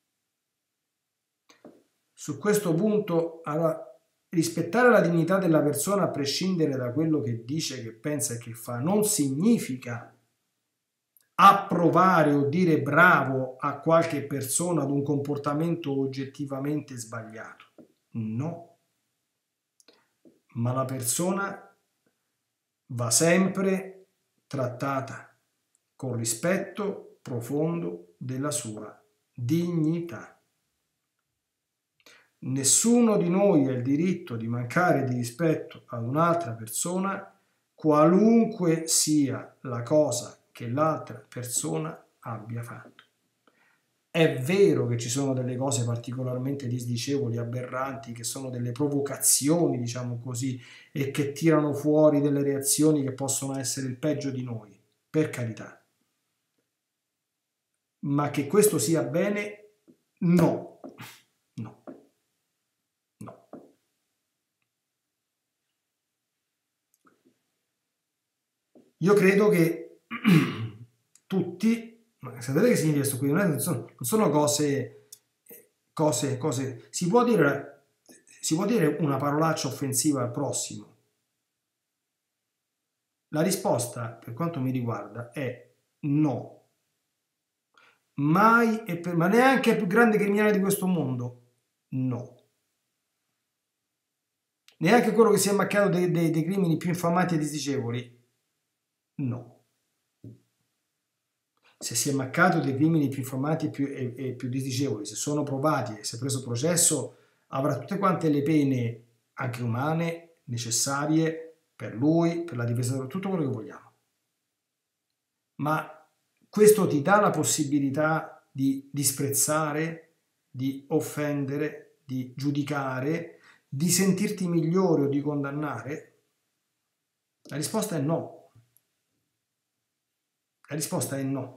Su questo punto, allora, rispettare la dignità della persona a prescindere da quello che dice, che pensa e che fa non significa approvare o dire bravo a qualche persona ad un comportamento oggettivamente sbagliato. No. Ma la persona va sempre trattata con rispetto profondo della sua dignità. Nessuno di noi ha il diritto di mancare di rispetto ad un'altra persona, qualunque sia la cosa che l'altra persona abbia fatto. È vero che ci sono delle cose particolarmente disdicevoli, aberranti, che sono delle provocazioni, diciamo così, e che tirano fuori delle reazioni che possono essere il peggio di noi, per carità. Ma che questo sia bene? No. No. No. Io credo che tutti, ma sapete che significa questo qui? Non sono, non sono cose, cose, cose, si può dire, si può dire una parolaccia offensiva al prossimo. La risposta, per quanto mi riguarda, è no. Mai, e per, ma neanche il più grande criminale di questo mondo, no. Neanche quello che si è macchiato dei, dei, dei crimini più infamanti e disdicevoli, no. Se si è macchiato dei crimini più infamanti e più, e, e più disdicevoli, se sono provati e si è preso processo, avrà tutte quante le pene, anche umane, necessarie per lui, per la difesa, per tutto quello che vogliamo. Ma questo ti dà la possibilità di disprezzare, di offendere, di giudicare, di sentirti migliore o di condannare? La risposta è no. La risposta è no.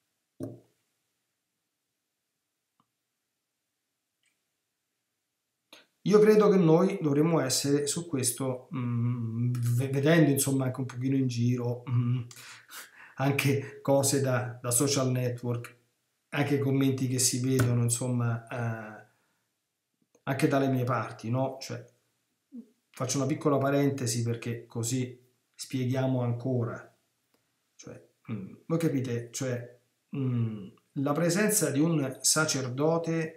Io credo che noi dovremmo essere su questo, mh, vedendo insomma anche un pochino in giro, mh, anche cose da, da social network, anche commenti che si vedono insomma eh, anche dalle mie parti, no? Cioè, faccio una piccola parentesi perché così spieghiamo ancora. Cioè, mh, voi capite, cioè, mh, la presenza di un sacerdote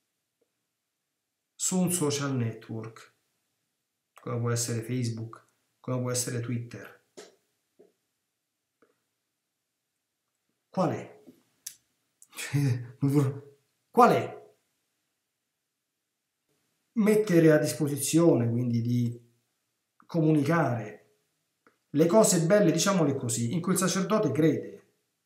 su un social network, come può essere Facebook, come può essere Twitter. Qual è? Qual è? Mettere a disposizione, quindi di comunicare le cose belle, diciamole così, in cui il sacerdote crede,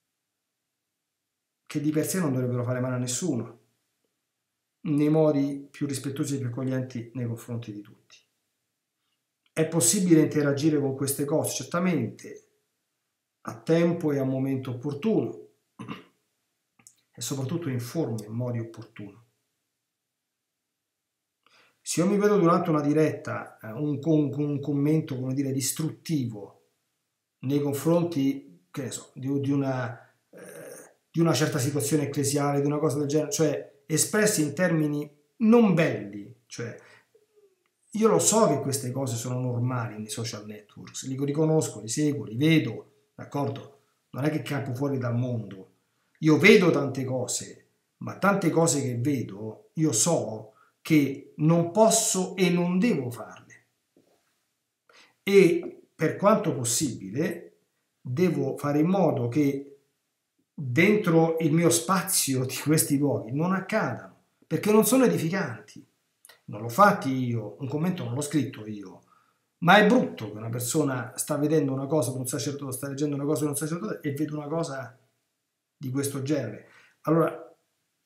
che di per sé non dovrebbero fare male a nessuno, nei modi più rispettosi e più accoglienti nei confronti di tutti. È possibile interagire con queste cose, certamente, a tempo e a momento opportuno, e soprattutto in forma, in modi opportuni. Se io mi vedo durante una diretta un, un, un commento, come dire, distruttivo nei confronti, che ne so, di, di, una, eh, di una certa situazione ecclesiale, di una cosa del genere, cioè espressi in termini non belli, cioè io lo so che queste cose sono normali nei social networks, li riconosco, li seguo, li vedo, d'accordo? Non è che campo fuori dal mondo. Io vedo tante cose, ma tante cose che vedo, io so che non posso e non devo farle. E per quanto possibile devo fare in modo che dentro il mio spazio di questi luoghi non accadano, perché non sono edificanti. Non l'ho fatti io, un commento non l'ho scritto io, ma è brutto che una persona sta vedendo una cosa per un sacerdote, sta leggendo una cosa per un sacerdote e vede una cosa di questo genere. Allora,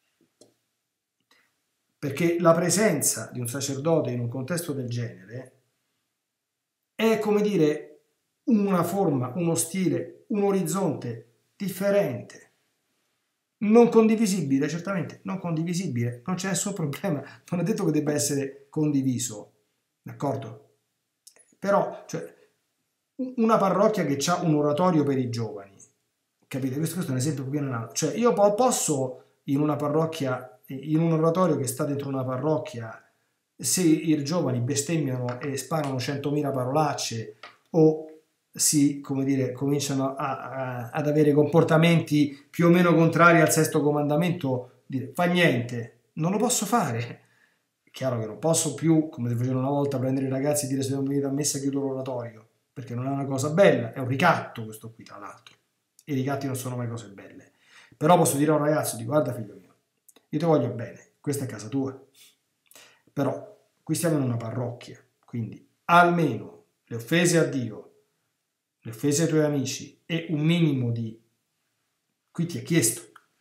perché la presenza di un sacerdote in un contesto del genere è, come dire, una forma, uno stile, un orizzonte differente. Non condivisibile, certamente, non condivisibile, non c'è nessun problema, non è detto che debba essere condiviso, d'accordo? Però, cioè, una parrocchia che ha un oratorio per i giovani, capite? Questo, questo è un esempio più analogo. Cioè, io posso in una parrocchia, in un oratorio che sta dentro una parrocchia, se i giovani bestemmiano e sparano centomila parolacce o si, come dire, cominciano a, a, ad avere comportamenti più o meno contrari al sesto comandamento, dire fa niente, non lo posso fare. È chiaro che non posso più, come facevo una volta, prendere i ragazzi e dire se non venite a messa chiudo l'oratorio, perché non è una cosa bella, è un ricatto questo qui tra l'altro. I ricatti non sono mai cose belle. Però posso dire a un ragazzo, di guarda figlio mio, io ti voglio bene, questa è casa tua, però qui stiamo in una parrocchia, quindi almeno le offese a Dio, le offese ai tuoi amici e un minimo di... qui ti è chiesto.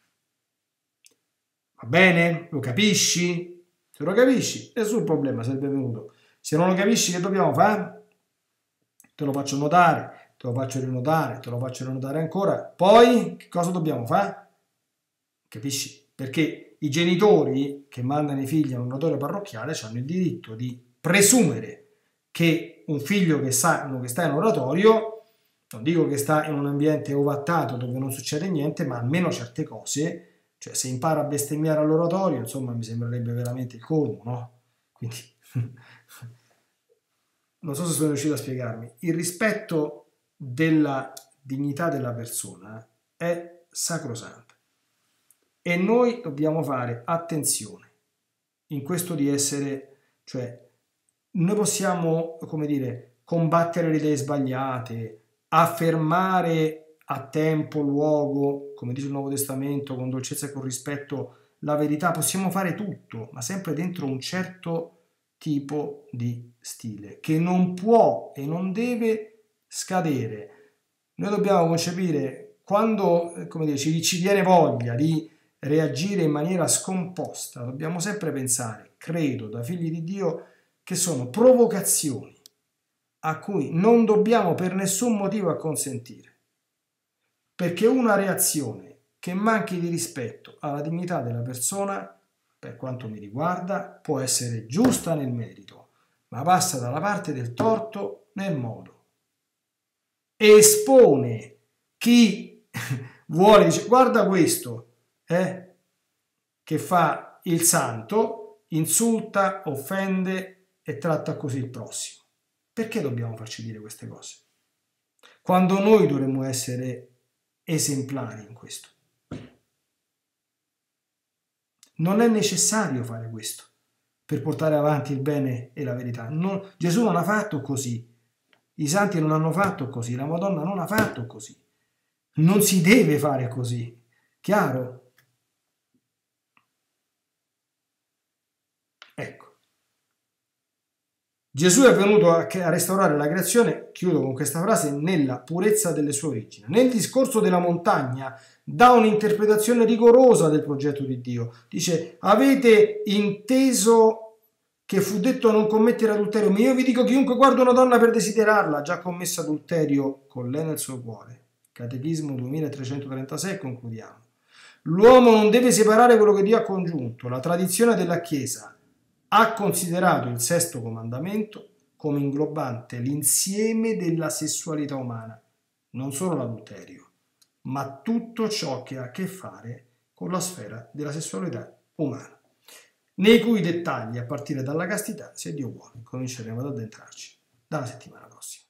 Va bene? Lo capisci? Se lo capisci, nessun problema, sei il benvenuto. Se non lo capisci, che dobbiamo fare? Te lo faccio notare, te lo faccio rinotare, te lo faccio rinotare ancora. Poi, che cosa dobbiamo fare? Capisci? Perché i genitori che mandano i figli a un oratorio parrocchiale hanno il diritto di presumere che un figlio che sta, che sta in un oratorio, non dico che sta in un ambiente ovattato dove non succede niente, ma almeno certe cose, cioè se impara a bestemmiare all'oratorio, insomma mi sembrerebbe veramente il colmo, no? Quindi, non so se sono riuscito a spiegarmi, il rispetto della dignità della persona è sacrosanto e noi dobbiamo fare attenzione in questo di essere, cioè noi possiamo, come dire, combattere le idee sbagliate, affermare a tempo, luogo, come dice il Nuovo Testamento, con dolcezza e con rispetto, la verità, possiamo fare tutto, ma sempre dentro un certo tipo di stile, che non può e non deve scadere. Noi dobbiamo concepire, quando, come dire, ci, ci viene voglia di reagire in maniera scomposta, dobbiamo sempre pensare, credo, da figli di Dio, che sono provocazioni a cui non dobbiamo per nessun motivo acconsentire, perché una reazione che manchi di rispetto alla dignità della persona, per quanto mi riguarda, può essere giusta nel merito, ma passa dalla parte del torto nel modo. Espone chi vuole, dice guarda questo, eh, che fa il santo, insulta, offende e tratta così il prossimo. Perché dobbiamo farci dire queste cose? Quando noi dovremmo essere esemplari in questo. Non è necessario fare questo per portare avanti il bene e la verità. Non, Gesù non ha fatto così, i santi non hanno fatto così, la Madonna non ha fatto così. Non si deve fare così, chiaro? Ecco. Gesù è venuto a, a restaurare la creazione, chiudo con questa frase, nella purezza delle sue origini. Nel discorso della montagna dà un'interpretazione rigorosa del progetto di Dio. Dice, avete inteso che fu detto non commettere adulterio, ma io vi dico chiunque guarda una donna per desiderarla, ha già commesso adulterio con lei nel suo cuore. Catechismo duemilatrecentotrentasei, concludiamo. L'uomo non deve separare quello che Dio ha congiunto. La tradizione della Chiesa ha considerato il sesto comandamento come inglobante l'insieme della sessualità umana, non solo l'adulterio, ma tutto ciò che ha a che fare con la sfera della sessualità umana, nei cui dettagli, a partire dalla castità, se Dio vuole, cominceremo ad addentrarci dalla settimana prossima.